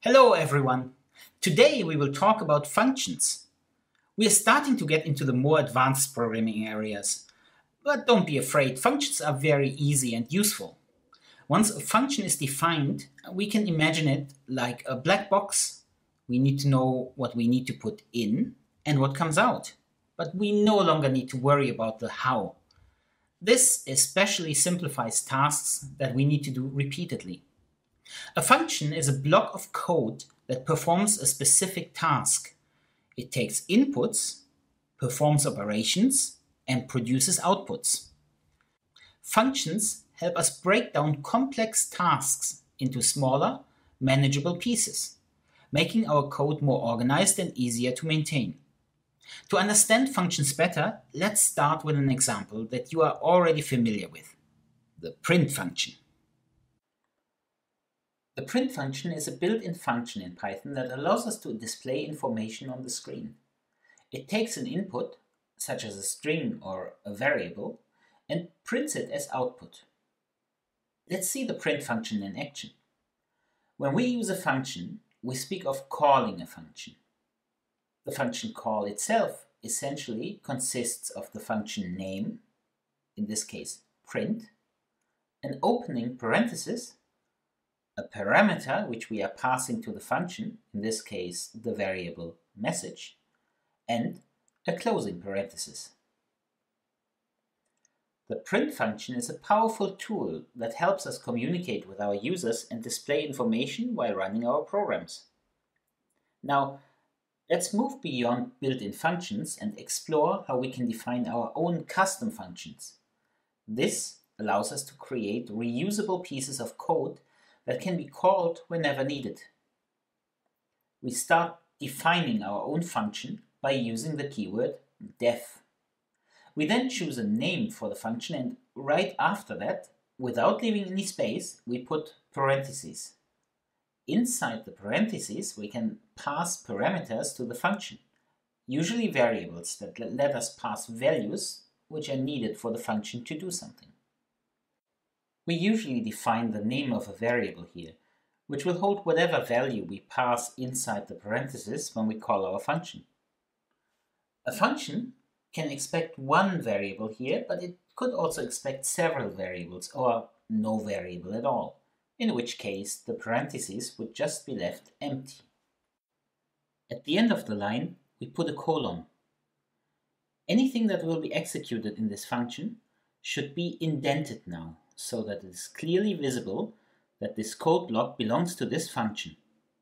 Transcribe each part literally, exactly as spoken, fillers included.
Hello everyone! Today we will talk about functions. We are starting to get into the more advanced programming areas. But don't be afraid, functions are very easy and useful. Once a function is defined, we can imagine it like a black box. We need to know what we need to put in and what comes out. But we no longer need to worry about the how. This especially simplifies tasks that we need to do repeatedly. A function is a block of code that performs a specific task. It takes inputs, performs operations, and produces outputs. Functions help us break down complex tasks into smaller, manageable pieces, making our code more organized and easier to maintain. To understand functions better, let's start with an example that you are already familiar with: the print function. The print function is a built-in function in Python that allows us to display information on the screen. It takes an input, such as a string or a variable, and prints it as output. Let's see the print function in action. When we use a function, we speak of calling a function. The function call itself essentially consists of the function name, in this case print, an opening parenthesis, a parameter which we are passing to the function, in this case the variable message, and a closing parenthesis. The print function is a powerful tool that helps us communicate with our users and display information while running our programs. Now, let's move beyond built-in functions and explore how we can define our own custom functions. This allows us to create reusable pieces of code that can be called whenever needed. We start defining our own function by using the keyword def. We then choose a name for the function, and right after that, without leaving any space, we put parentheses. Inside the parentheses, we can pass parameters to the function, usually variables that let us pass values which are needed for the function to do something. We usually define the name of a variable here, which will hold whatever value we pass inside the parentheses when we call our function. A function can expect one variable here, but it could also expect several variables or no variable at all, in which case the parentheses would just be left empty. At the end of the line, we put a colon. Anything that will be executed in this function should be indented now, so that it is clearly visible that this code block belongs to this function.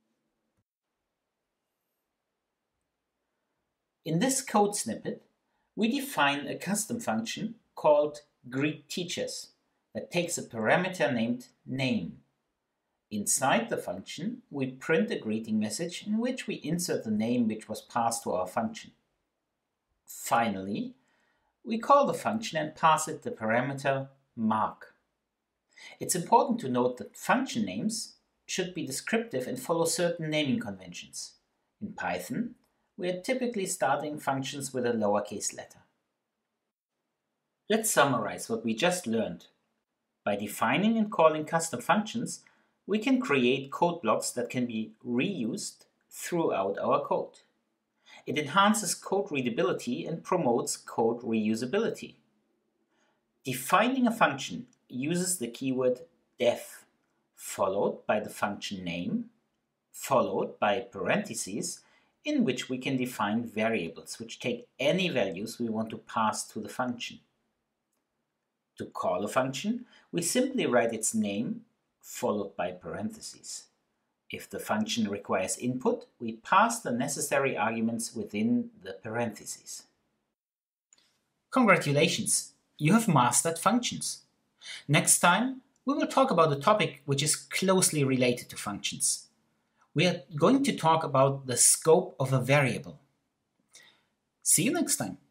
In this code snippet, we define a custom function called greetTeachers that takes a parameter named name. Inside the function, we print a greeting message in which we insert the name which was passed to our function. Finally, we call the function and pass it the parameter mark. It's important to note that function names should be descriptive and follow certain naming conventions. In Python, we are typically starting functions with a lowercase letter. Let's summarize what we just learned. By defining and calling custom functions, we can create code blocks that can be reused throughout our code. It enhances code readability and promotes code reusability. Defining a function uses the keyword def, followed by the function name, followed by parentheses, in which we can define variables which take any values we want to pass to the function. To call a function, we simply write its name, followed by parentheses. If the function requires input, we pass the necessary arguments within the parentheses. Congratulations! You have mastered functions. Next time, we will talk about a topic which is closely related to functions. We are going to talk about the scope of a variable. See you next time.